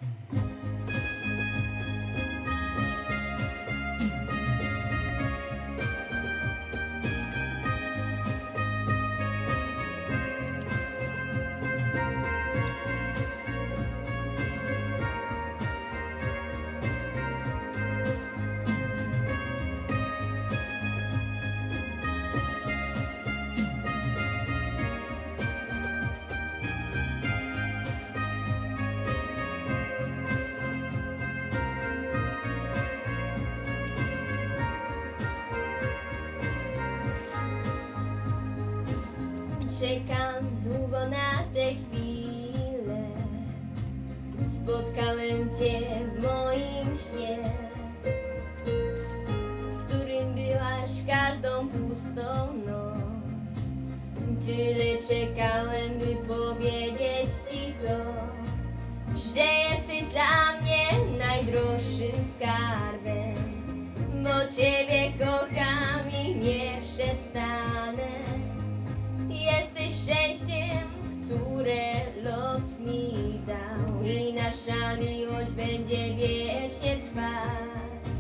Czekam długo na tę chwilę. Spotkałem Cię w moim śnie, w którym byłaś w każdą pustą noc. Tyle czekałem, by powiedzieć Ci to, że jesteś dla mnie najdroższym skarbem, bo Ciebie kocham i nie przestanę. Jesteś szczęściem, które los mi dał, i nasza miłość będzie wiecznie trwać.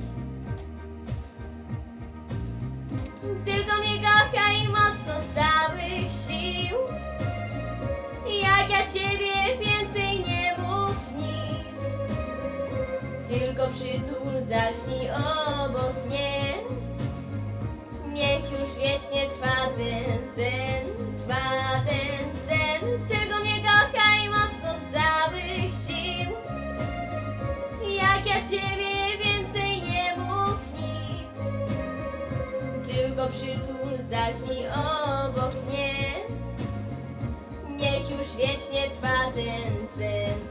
Tylko mnie kochaj mocno z całych sił, jak ja Ciebie więcej nie mów nic. Tylko przytul, zaśnij obok mnie, niech już wiecznie trwa ten sen, trwa ten sen. Tylko mnie kochaj mocno z całych sił, jak ja Ciebie więcej nie mów nic. Tylko przytul, zaśnij obok mnie, niech już wiecznie trwa ten sen.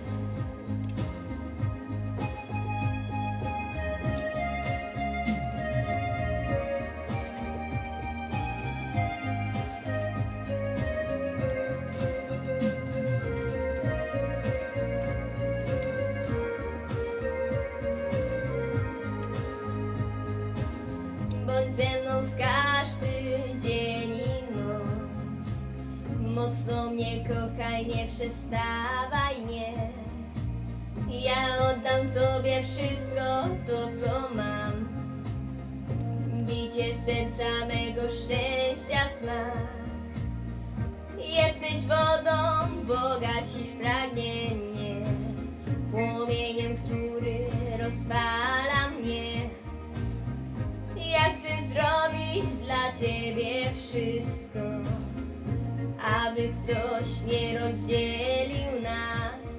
Bądź ze mną w każdy dzień i noc. Mocno mnie kochaj, nie przestawaj mnie. Ja oddam Tobie wszystko to, co mam. Bicie serca mego szczęścia smak. Jesteś wodą, bo gasisz pragnienie, płomieniem, który rozpala mnie. Ja chcę zrobić dla Ciebie wszystko, aby ktoś nie rozdzielił nas.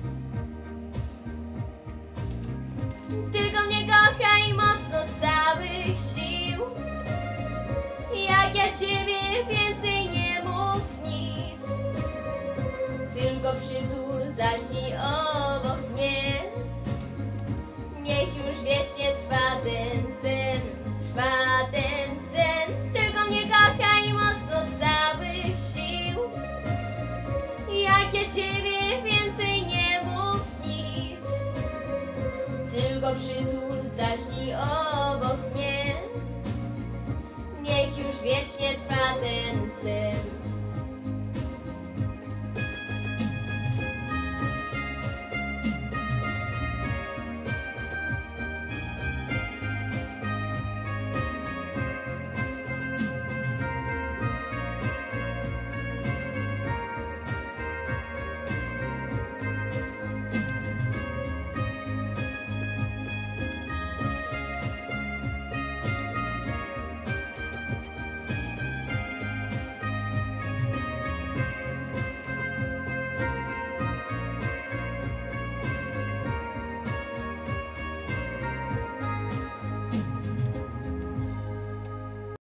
Tylko mnie kochaj mocno z całych sił, jak ja Ciebie więcej nie mów nic. Tylko przytul, zaśnij obok mnie, niech już wiecznie trwa ten sen, trwa ten sen. Tylko mnie kochaj mocno z całych sił, jak ja Ciebie więcej nie mów nic. Tylko przytul, zaśnij obok mnie, niech już wiecznie trwa ten sen.